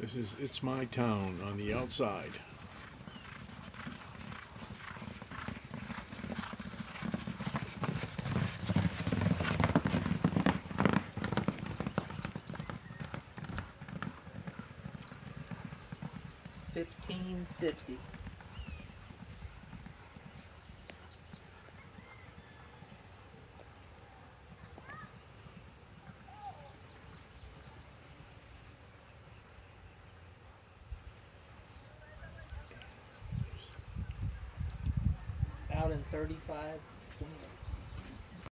It's my town on the outside. $15.50. Out in 35.